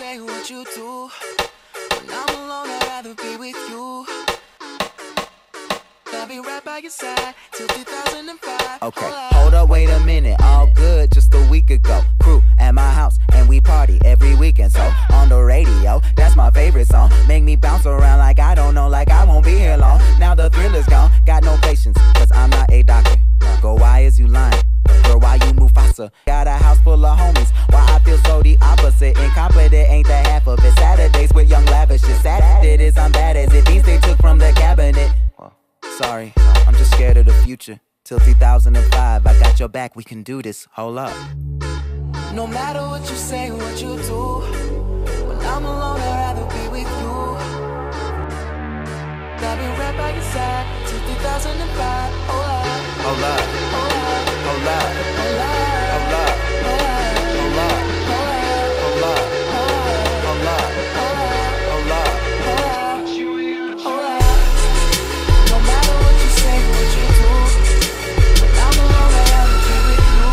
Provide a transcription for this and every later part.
say, what you do. When I'm alone, I'd rather be with you. I'll be right by your side till 2005. Okay, hold up, wait a minute. All good just a week ago. Crew at my house and we party every weekend. So on the radio, that's my favorite song. Make me bounce around like I don't know, like I won't be here long. Now the thrill is gone, got no patience, cause I'm not a doctor. Go, why is you lying? Girl, why you move faster? Got a house full of homies. Why I feel so the opposite? Incompetent ain't the half of it. Saturdays with young lavish. Saturdays I'm bad as it. These they took from the cabinet. Sorry, I'm just scared of the future. Till 2005, I got your back, we can do this. Hold up. No matter what you say, what you do. When I'm alone, I'd rather be with you. I'll be right by your side till 2005. Hold up. Hold up. Hold up. Hold up. Hold up. Hold up. Hold up. Hold up. Hold up. Hold up. Hold up. No matter what you say, what you do. When I'm alone, I'd rather be with you.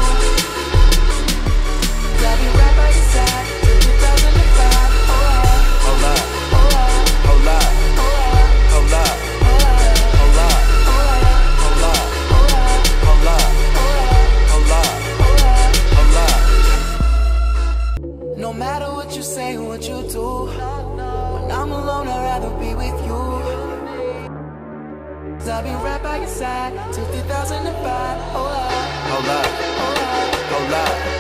I'll be right by your side till 2005. Hold up. Hold up. Hold up. Hold up. Hold up. Hold up. Hold up. Hold up. Hold up. Hold up. Hold up. Hold up. Hold up. No matter what you say, what you do. When I'm alone, I'd rather be with you. I'll be right by your side till 2005. Hold up. Hold up. Hold up. Hold up.